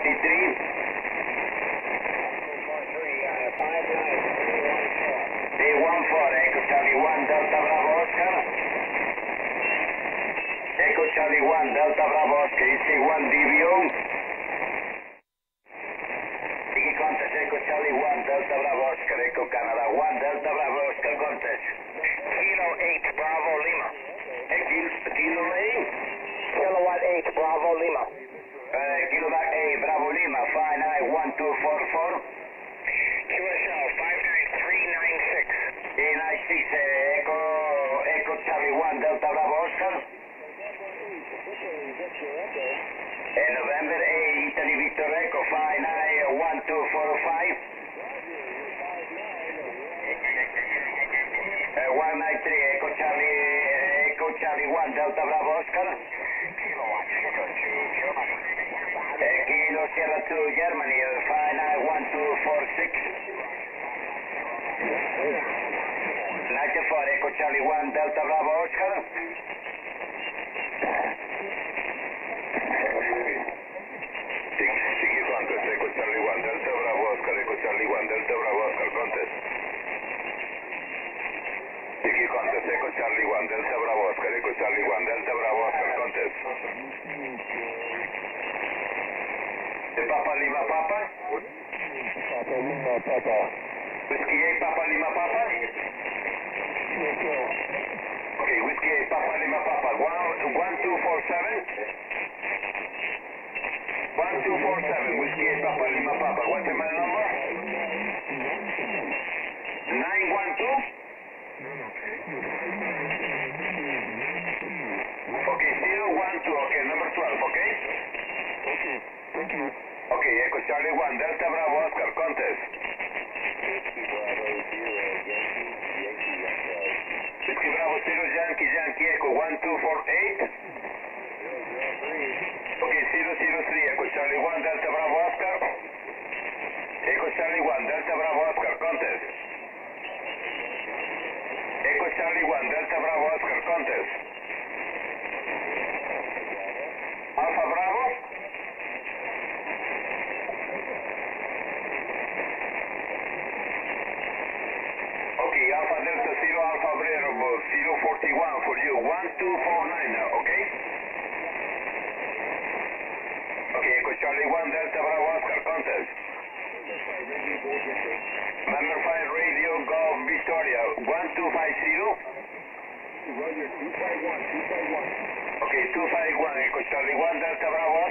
53. 314, Echo Charlie 1, Delta Bravo Oscar. Echo Charlie 1, Delta Bravo Oscar, EC1 DBO. Tiki contest, Echo Charlie 1, Delta Bravo Oscar, Echo Canada 1, Delta Bravo Oscar contest. Kilo 8, Bravo Lima. Kilo 8? Kilowatt 8, Bravo Lima. Kilowatt 8, Bravo Lima, 591244. QSL 59396. 396, Echo Charlie 1, Delta Bravo Oscar. November 8, Italy Victor Echo 591245. 193, Echo Charlie 1, Delta Bravo Oscar. Kilowatt Sierra 2, Germany. Kilo Sierra 2, Germany, 591246. 94, Echo Charlie 1, Delta Bravo Oscar. Tiki contest, Echo Charlie 1, Delta Bravo Oscar, Echo Charlie 1, Delta Bravo Oscar contest. Tiki contest, Echo Charlie 1, Delta Bravo Oscar, Echo Charlie 1, Delta Bravo Oscar contest. Papa Lima Papa? Papa Lima Papa. Whiskey 8 Papa Lima Papa? Okay, Whiskey 8 Papa Lima Papa. 1247? 1247, Whiskey 8 Papa Lima Papa. What's the number? 912? Okay, 012, okay, number 12, okay? Okay, thank you. Okay, Echo Charlie 1, Delta Bravo Oscar, contest. Whiskey Bravo 0, Yankee Echo 1248. Okay, 003, Echo Charlie 1, Delta Bravo Oscar. Echo Charlie 1, Delta Bravo Oscar, contest. Echo Charlie 1, Delta Bravo Oscar, contest. Alpha Bravo. Okay, Alpha Delta 0, Alpha Bravo 041 for you. 1249 now, okay? Okay, Echo Charlie 1, Delta Bravo Oscar, contest. Number 5 Radio Golf Victoria 1250. Roger, 251, 251. Okay, 251, Echo Charlie 1, Delta Bravo